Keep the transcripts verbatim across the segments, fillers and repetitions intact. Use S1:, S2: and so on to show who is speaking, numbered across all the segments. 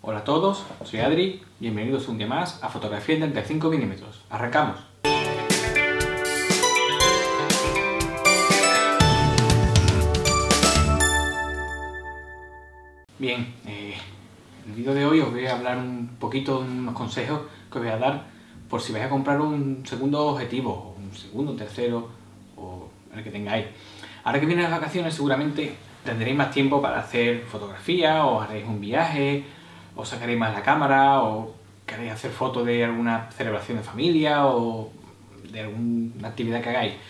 S1: Hola a todos, soy Adri, bienvenidos un día más a Fotografía en treinta y cinco milímetros. ¡Arrancamos! Bien, eh, en el vídeo de hoy os voy a hablar un poquito de unos consejos que os voy a dar por si vais a comprar un segundo objetivo, o un segundo, un tercero, o el que tengáis. Ahora que vienen las vacaciones seguramente tendréis más tiempo para hacer fotografía, o haréis un viaje, o sacaréis más la cámara, o queréis hacer fotos de alguna celebración de familia, o de alguna actividad que hagáis.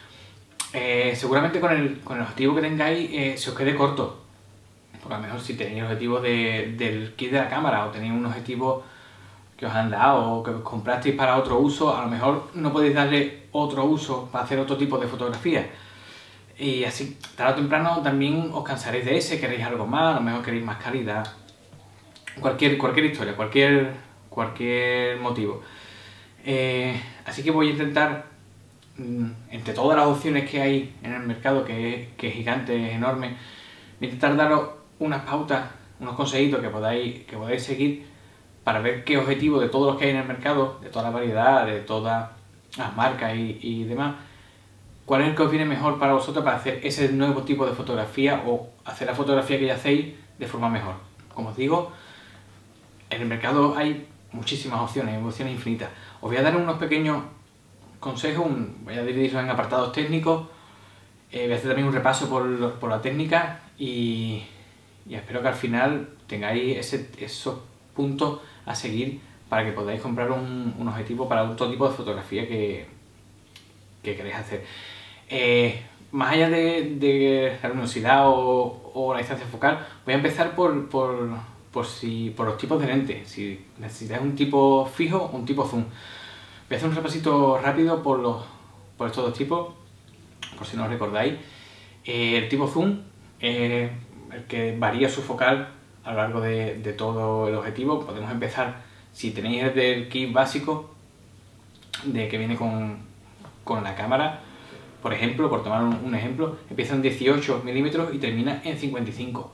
S1: Eh, seguramente con el, con el objetivo que tengáis eh, se os quede corto. Porque a lo mejor si tenéis el objetivo de, del kit de la cámara o tenéis un objetivo que os han dado o que os comprasteis para otro uso, a lo mejor no podéis darle otro uso para hacer otro tipo de fotografía. Y así, tarde o temprano también os cansaréis de ese, queréis algo más, a lo mejor queréis más calidad. Cualquier, cualquier historia, cualquier, cualquier motivo. Eh, así que voy a intentar, entre todas las opciones que hay en el mercado, que es, que es gigante, es enorme, voy a intentar daros unas pautas, unos consejitos que podáis, que podáis seguir para ver qué objetivo de todos los que hay en el mercado, de toda la variedad, de todas las marcas y, y demás, cuál es el que os viene mejor para vosotros para hacer ese nuevo tipo de fotografía o hacer la fotografía que ya hacéis de forma mejor. Como os digo, en el mercado hay muchísimas opciones, opciones infinitas. Os voy a dar unos pequeños consejos, un, voy a dividirlos en apartados técnicos, eh, voy a hacer también un repaso por, por la técnica y, y espero que al final tengáis ese, esos puntos a seguir para que podáis comprar un, un objetivo para otro tipo de fotografía que, que queréis hacer. Eh, más allá de, de la luminosidad o, o la distancia focal, voy a empezar por, por, por, si, por los tipos de lentes. Si necesitáis un tipo fijo o un tipo zoom. Voy a hacer un repasito rápido por, los, por estos dos tipos, por si no os recordáis. Eh, el tipo zoom es el que varía su focal a lo largo de, de todo el objetivo. Podemos empezar, si tenéis el del kit básico, de que viene con, con la cámara, por ejemplo, por tomar un, un ejemplo, empieza en dieciocho milímetros y termina en cincuenta y cinco.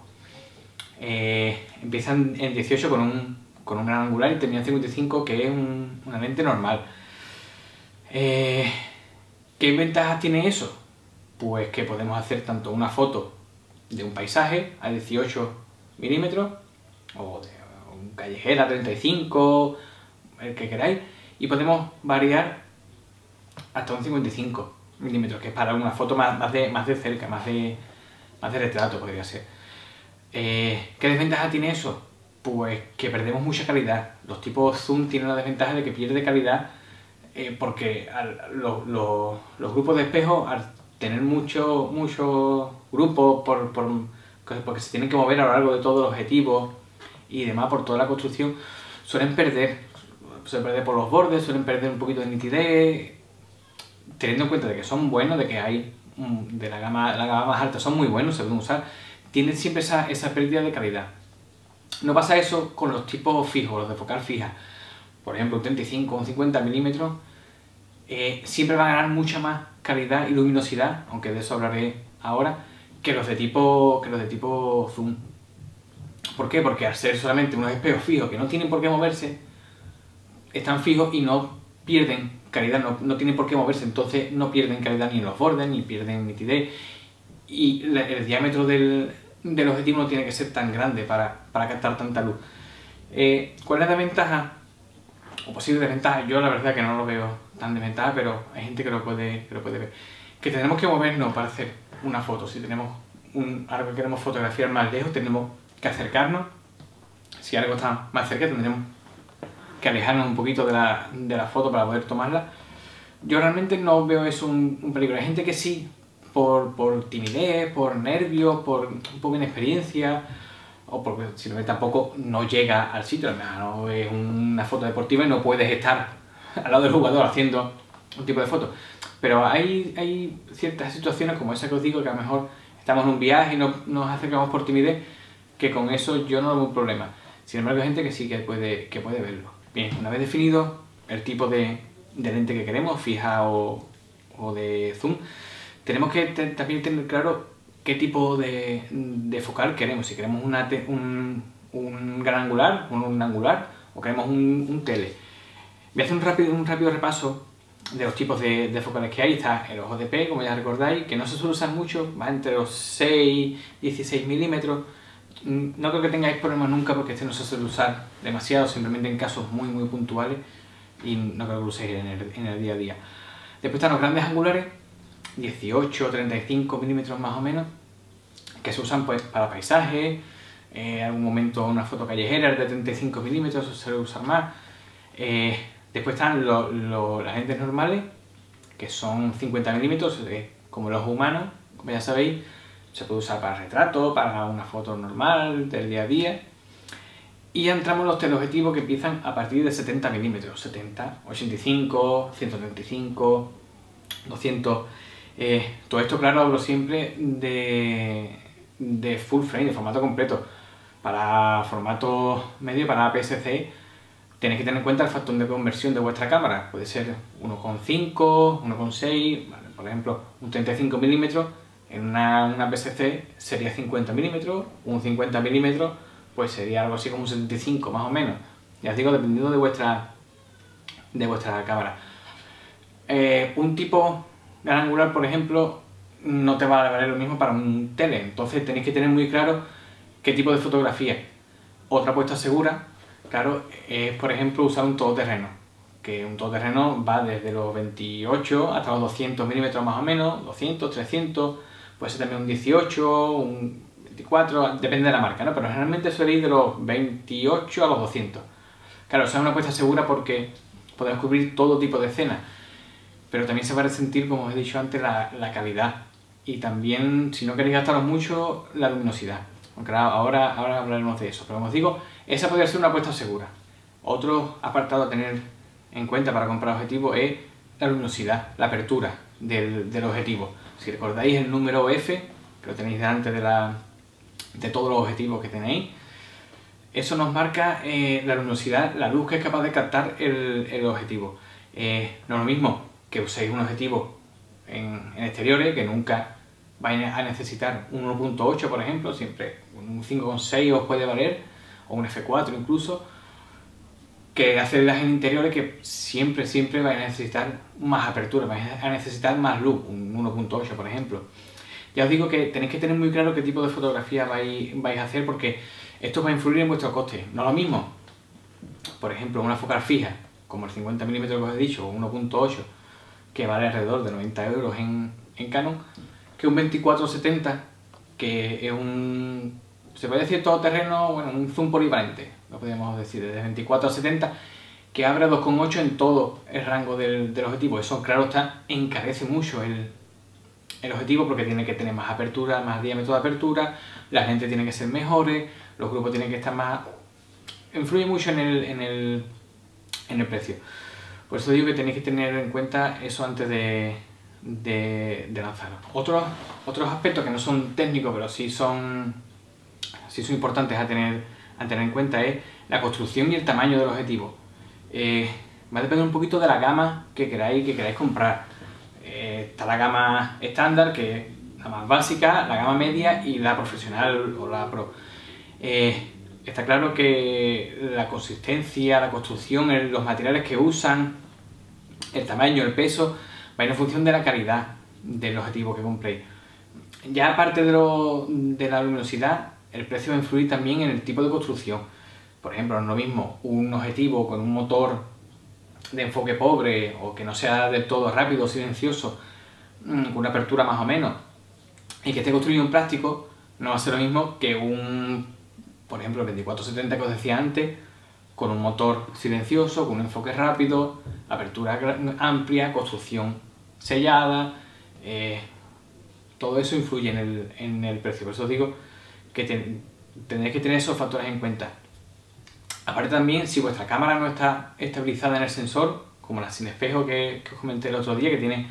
S1: Eh, empieza en dieciocho con un, con un gran angular y termina en cincuenta y cinco, que es un, una lente normal. Eh, ¿Qué ventajas tiene eso? Pues que podemos hacer tanto una foto de un paisaje a dieciocho milímetros o de un callejera a treinta y cinco, el que queráis, y podemos variar hasta un cincuenta y cinco milímetros, que es para una foto más, más, de, más de cerca, más de, más de retrato podría ser. Eh, ¿Qué desventaja tiene eso? Pues que perdemos mucha calidad. Los tipos zoom tienen la desventaja de que pierde calidad eh, porque al, lo, lo, los grupos de espejo, al tener muchos mucho grupos por, por, porque se tienen que mover a lo largo de todo el objetivo y demás por toda la construcción, suelen perder, suelen perder por los bordes, suelen perder un poquito de nitidez, teniendo en cuenta de que son buenos, de que hay de la gama, la gama más alta son muy buenos, se pueden usar, tienen siempre esa, esa pérdida de calidad. No pasa eso con los tipos fijos, los de focal fija. Por ejemplo, un treinta y cinco o un cincuenta milímetros eh, siempre van a ganar mucha más calidad y luminosidad, aunque de eso hablaré ahora, que los de tipo, que los de tipo zoom. ¿Por qué? Porque al ser solamente unos espejos fijos que no tienen por qué moverse, están fijos y no pierden calidad, no, no tienen por qué moverse, entonces no pierden calidad ni en los bordes, ni pierden nitidez, y la, el diámetro del, del objetivo no tiene que ser tan grande para, para captar tanta luz. Eh, ¿Cuál es la ventaja? O posible desventaja, yo la verdad que no lo veo tan de ventaja, pero hay gente que lo puede, que lo puede ver. Que tenemos que movernos para hacer una foto. Si tenemos un, algo que queremos fotografiar más lejos, tenemos que acercarnos. Si algo está más cerca, tendremos que alejarnos un poquito de la, de la foto para poder tomarla. Yo realmente no veo eso un, un peligro. Hay gente que sí, por, por timidez, por nervios, por un poco de inexperiencia, o porque simplemente tampoco no llega al sitio. No es una foto deportiva y no puedes estar al lado del jugador haciendo un tipo de foto. Pero hay, hay ciertas situaciones como esa que os digo, que a lo mejor estamos en un viaje y no, nos acercamos por timidez, que con eso yo no veo un problema. Sin embargo hay gente que sí que puede, que puede verlo. Bien, una vez definido el tipo de, de lente que queremos, fija o, o de zoom, tenemos que también tener claro qué tipo de, de focal queremos. Si queremos una, un, un gran angular, un, un angular o queremos un, un tele. Voy a hacer un rápido, un rápido repaso de los tipos de, de focales que hay. Está el ojo de pez, como ya recordáis, que no se suele usar mucho, va entre los seis y dieciséis milímetros. No creo que tengáis problemas nunca porque este no se suele usar demasiado, simplemente en casos muy muy puntuales, y no creo que lo uséis en el, en el día a día. Después están los grandes angulares, dieciocho o treinta y cinco milímetros más o menos, que se usan pues para paisajes, en eh, algún momento una foto callejera de treinta y cinco milímetros se suele usar más. Eh, después están lo, lo, las lentes normales, que son cincuenta milímetros, eh, como los humanos, como ya sabéis. Se puede usar para retrato, para una foto normal del día a día. Y ya entramos en los teleobjetivos que empiezan a partir de setenta milímetros, setenta, ochenta y cinco, ciento treinta y cinco, doscientos. Eh, todo esto, claro, hablo siempre de, de full frame, de formato completo. Para formato medio, para A P S C, tenéis que tener en cuenta el factor de conversión de vuestra cámara. Puede ser uno coma cinco, uno coma seis, ¿vale? Por ejemplo, un treinta y cinco milímetros. En una, una A P S C sería cincuenta milímetros, un cincuenta milímetros pues sería algo así como un setenta y cinco más o menos. Ya os digo, dependiendo de vuestra, de vuestra cámara. Eh, un tipo gran angular, por ejemplo, no te va a valer lo mismo para un tele, entonces tenéis que tener muy claro qué tipo de fotografía. Otra apuesta segura, claro, es por ejemplo usar un todoterreno, que un todoterreno va desde los veintiocho hasta los doscientos milímetros más o menos, doscientos, trescientos. Puede ser también un dieciocho, un veinticuatro, depende de la marca, ¿no? Pero generalmente suele ir de los veintiocho a los doscientos. Claro, esa es una apuesta segura porque podemos cubrir todo tipo de escenas, pero también se va a resentir, como os he dicho antes, la, la calidad. Y también, si no queréis gastaros mucho, la luminosidad. Aunque ahora, ahora hablaremos de eso. Pero como os digo, esa podría ser una apuesta segura. Otro apartado a tener en cuenta para comprar objetivos es la luminosidad, la apertura del, del objetivo. Si recordáis el número F, que lo tenéis delante de, la, de todos los objetivos que tenéis, eso nos marca eh, la luminosidad, la luz que es capaz de captar el, el objetivo. Eh, no es lo mismo que uséis un objetivo en, en exteriores, que nunca vais a necesitar un uno punto ocho, por ejemplo, siempre un cinco coma seis os puede valer, o un F cuatro incluso, que hacerlas en interiores que siempre, siempre vais a necesitar más apertura, vais a necesitar más luz, un uno punto ocho por ejemplo. Ya os digo que tenéis que tener muy claro qué tipo de fotografía vais, vais a hacer, porque esto va a influir en vuestro coste. No lo mismo, por ejemplo, una focal fija, como el cincuenta milímetros que os he dicho, o uno punto ocho, que vale alrededor de noventa euros en, en Canon, que un veinticuatro setenta, que es un, se puede decir todoterreno, bueno, un zoom polivalente, lo podríamos decir, desde veinticuatro a setenta, que abre dos coma ocho en todo el rango del, del objetivo. Eso, claro está, encarece mucho el, el objetivo, porque tiene que tener más apertura, más diámetro de apertura, las lentes tienen que ser mejores, los grupos tienen que estar más... influye mucho en el, en el, en el precio. Por eso digo que tenéis que tener en cuenta eso antes de, de, de lanzarlo. Otros, otros aspectos que no son técnicos, pero sí son, sí son importantes a tener, a tener en cuenta, es la construcción y el tamaño del objetivo. Eh, va a depender un poquito de la gama que queráis, que queráis comprar. Eh, está la gama estándar, que es la más básica, la gama media y la profesional o la pro. Eh, está claro que la consistencia, la construcción, los materiales que usan, el tamaño, el peso, va a ir en función de la calidad del objetivo que compréis. Ya aparte de, lo, de la luminosidad, el precio va a influir también en el tipo de construcción. Por ejemplo, no es lo mismo un objetivo con un motor de enfoque pobre o que no sea del todo rápido o silencioso, con una apertura más o menos, y que esté construido en plástico, no va a ser lo mismo que un, por ejemplo, el veinticuatro setenta que os decía antes, con un motor silencioso, con un enfoque rápido, apertura amplia, construcción sellada. Eh, todo eso influye en el, en el precio. Por eso os digo que ten, tendréis que tener esos factores en cuenta. Aparte también, si vuestra cámara no está estabilizada en el sensor, como la sin espejo que, que os comenté el otro día, que tiene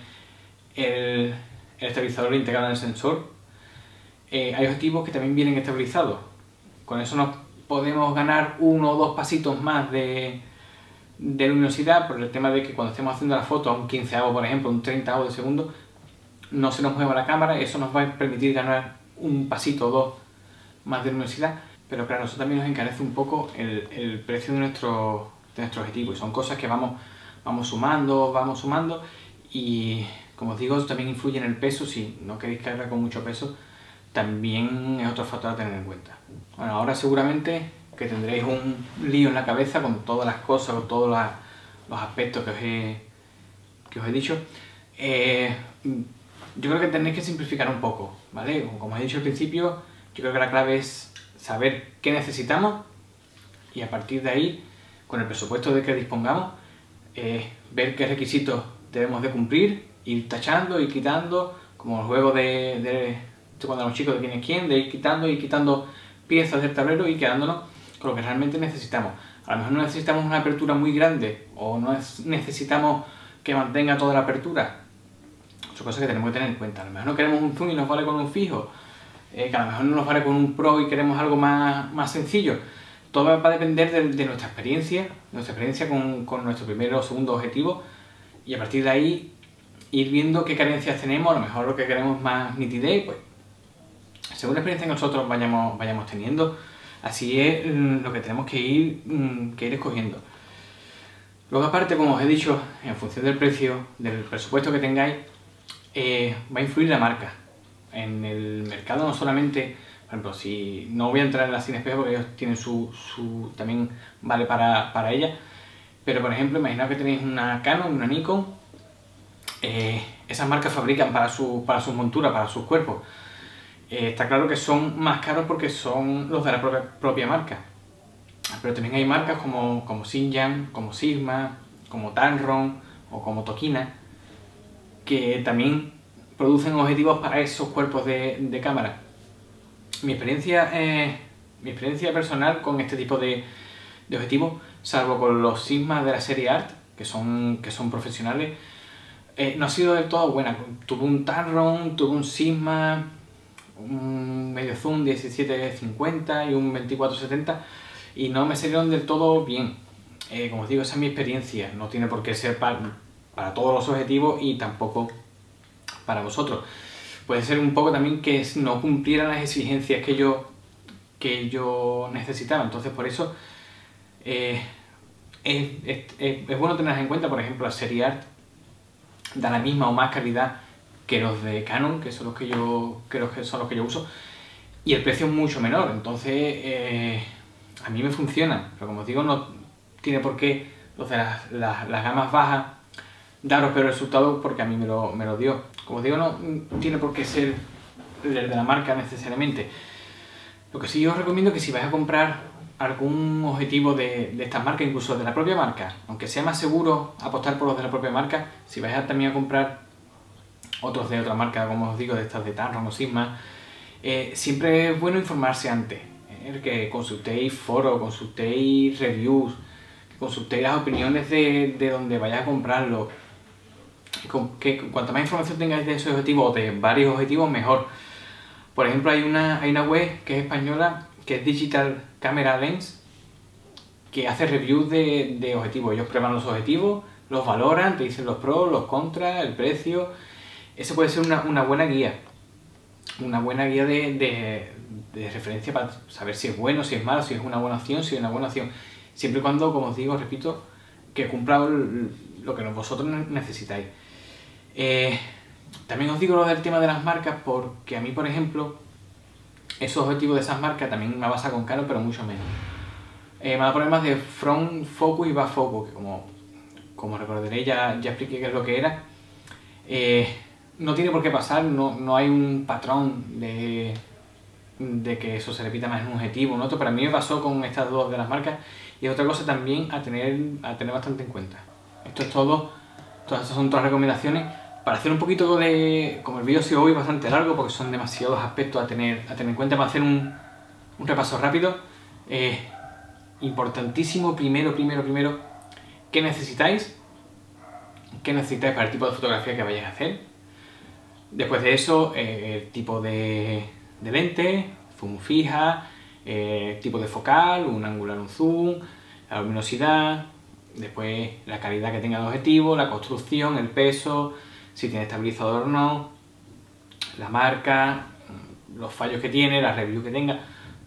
S1: el, el estabilizador integrado en el sensor, eh, hay objetivos que también vienen estabilizados. Con eso nos podemos ganar uno o dos pasitos más de, de luminosidad, por el tema de que cuando estemos haciendo la foto a un quinceavo, por ejemplo, un treintaavo de segundo, no se nos mueva la cámara. Eso nos va a permitir ganar un pasito o dos más de luminosidad. pero claro, eso también nos encarece un poco el, el precio de nuestro, de nuestro objetivo, y son cosas que vamos, vamos sumando, vamos sumando, y como os digo, eso también influye en el peso. Si no queréis cargar con mucho peso, también es otro factor a tener en cuenta. Bueno, ahora seguramente que tendréis un lío en la cabeza con todas las cosas, con todos las, los aspectos que os he, que os he dicho. Eh, yo creo que tenéis que simplificar un poco, ¿vale? Como he dicho al principio, yo creo que la clave es saber qué necesitamos y a partir de ahí, con el presupuesto de que dispongamos, eh, ver qué requisitos debemos de cumplir, ir tachando y quitando, como el juego de, de, de cuando los chicos de quién es quién, de ir quitando y quitando piezas del tablero y quedándonos con lo que realmente necesitamos. A lo mejor no necesitamos una apertura muy grande o no es, necesitamos que mantenga toda la apertura. Son cosas que tenemos que tener en cuenta. A lo mejor no queremos un zoom y nos vale con un fijo, eh, que a lo mejor no nos vale con un pro y queremos algo más, más sencillo. Todo va a depender de, de nuestra experiencia, nuestra experiencia con, con nuestro primer o segundo objetivo, y a partir de ahí ir viendo qué carencias tenemos. A lo mejor lo que queremos más nitidez, pues según la experiencia que nosotros vayamos, vayamos teniendo, así es lo que tenemos que ir, que ir escogiendo. Luego aparte, como os he dicho, en función del precio, del presupuesto que tengáis, eh, va a influir la marca. En el mercado no solamente, por ejemplo, si no voy a entrar en la Sin Espejo porque ellos tienen su, su también vale para, para ella, pero por ejemplo, imaginaos que tenéis una Canon, una Nikon, eh, esas marcas fabrican para, su, para sus monturas, para sus cuerpos. Eh, está claro que son más caros porque son los de la propia, propia marca, pero también hay marcas como, como Xinjiang, como Sigma, como Tamron o como Tokina, que también producen objetivos para esos cuerpos de, de cámara. Mi experiencia, eh, mi experiencia personal con este tipo de, de objetivos, salvo con los Sigma de la serie Art, que son, que son profesionales, eh, no ha sido del todo buena. Tuve un Tamron, tuve un Sigma, un medio zoom diecisiete cincuenta y un veinticuatro setenta y no me salieron del todo bien. Eh, como os digo, esa es mi experiencia, no tiene por qué ser para, para todos los objetivos y tampoco para vosotros. Puede ser un poco también que no cumplieran las exigencias que yo, que yo necesitaba, entonces por eso eh, es, es, es, es bueno tenerlas en cuenta. Por ejemplo, la serie Art da la misma o más calidad que los de Canon, que son los que yo creo que son los que yo uso, y el precio es mucho menor. Entonces eh, a mí me funciona, pero como os digo, no tiene por qué los de las, las, las gamas bajas daros peor resultado porque a mí me lo, me lo dio. Como os digo, no tiene por qué ser el de la marca necesariamente. Lo que sí os recomiendo es que si vais a comprar algún objetivo de, de estas marcas, incluso de la propia marca, aunque sea más seguro apostar por los de la propia marca, si vais a también a comprar otros de otra marca, como os digo, de estas de Tamron o Sigma, eh, siempre es bueno informarse antes, eh, que consultéis foros, consultéis reviews, que consultéis las opiniones de, de donde vayáis a comprarlo, que cuanto más información tengáis de ese objetivo o de varios objetivos, mejor. Por ejemplo, hay una, hay una web que es española, que es Digital Camera Lens, que hace reviews de, de objetivos. Ellos prueban los objetivos, los valoran, te dicen los pros, los contras, el precio. Eso puede ser una, una buena guía, una buena guía de, de, de referencia para saber si es bueno, si es malo, si es una buena opción, si es una buena opción. Siempre y cuando, como os digo, repito, que cumpla lo que vosotros necesitáis. Eh, también os digo lo del tema de las marcas porque a mí, por ejemplo, esos objetivos de esas marcas también me pasa con Canon, pero mucho menos. Eh, me da problemas de front focus y back focus, que como, como recordaréis ya, ya expliqué qué es lo que era. Eh, no tiene por qué pasar, no, no hay un patrón de, de que eso se repita más en un objetivo o en otro, pero a mí me pasó con estas dos de las marcas y es otra cosa también a tener, a tener bastante en cuenta. Esto es todo, todas estas son todas recomendaciones para hacer un poquito de, como el vídeo ha sido hoy bastante largo porque son demasiados aspectos a tener, a tener en cuenta, para hacer un, un repaso rápido. Eh, importantísimo, primero, primero, primero, ¿qué necesitáis? ¿Qué necesitáis para el tipo de fotografía que vayáis a hacer? Después de eso, eh, el tipo de, de lente, zoom fija, eh, tipo de focal, un angular, un zoom, la luminosidad, después la calidad que tenga el objetivo, la construcción, el peso, si tiene estabilizador o no, la marca, los fallos que tiene, la review que tenga.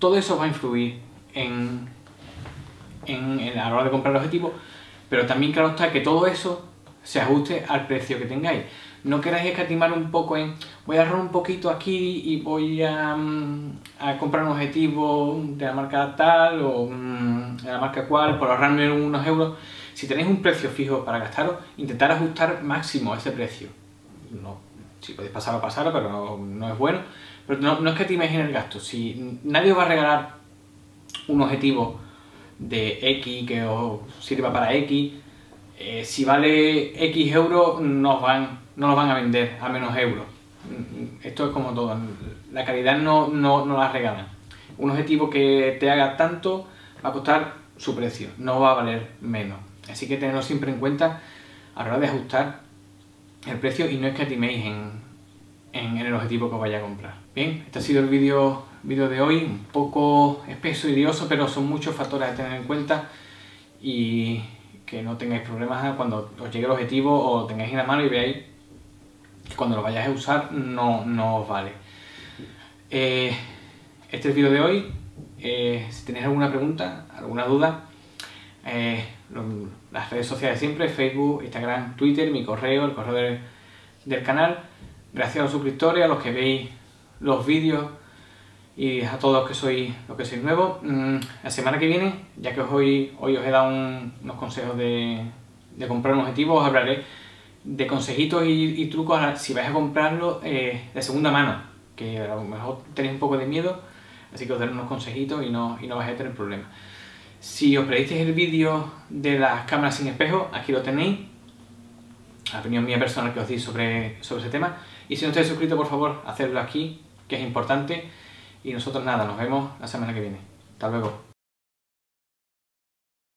S1: todo eso va a influir en, en, en a la hora de comprar el objetivo, pero también claro está que todo eso se ajuste al precio que tengáis. No queráis escatimar un poco en voy a ahorrar un poquito aquí y voy a, a comprar un objetivo de la marca tal o de la marca cual por ahorrarme unos euros. Si tenéis un precio fijo para gastaros, intentar ajustar máximo ese precio. No, si podéis pasarlo, pasarlo, pero no, no es bueno. Pero no, no escatiméis en el gasto. Si nadie os va a regalar un objetivo de X que os sirva para X, eh, si vale X euros, no, os van, no lo van a vender a menos euros. Esto es como todo, la calidad no, no, no la regalan. Un objetivo que te haga tanto va a costar su precio, no va a valer menos. Así que tenedlo siempre en cuenta a la hora de ajustar el precio y no escatiméis en, en, en el objetivo que os vaya a comprar. Bien, este ha sido el vídeo vídeo de hoy, un poco espeso y lioso, pero son muchos factores a tener en cuenta y que no tengáis problemas cuando os llegue el objetivo o lo tengáis en la mano y veáis que cuando lo vayáis a usar no, no os vale. Eh, este es el vídeo de hoy. Eh, si tenéis alguna pregunta, alguna duda, eh, lo, las redes sociales siempre, Facebook, Instagram, Twitter, mi correo, el correo del, del canal. Gracias a los suscriptores, a los que veis los vídeos y a todos los que sois, los que sois nuevos. La semana que viene, ya que hoy, hoy os he dado un, unos consejos de, de comprar un objetivo, os hablaré de consejitos y, y trucos si vais a comprarlo eh, de segunda mano, que a lo mejor tenéis un poco de miedo, así que os daré unos consejitos y no, y no vais a tener problemas. Si os pedisteis el vídeo de las cámaras sin espejo, aquí lo tenéis, la opinión mía personal que os di sobre, sobre ese tema. Y si no estáis suscritos, por favor, hacedlo aquí, que es importante. Y nosotros nada, nos vemos la semana que viene. Hasta luego.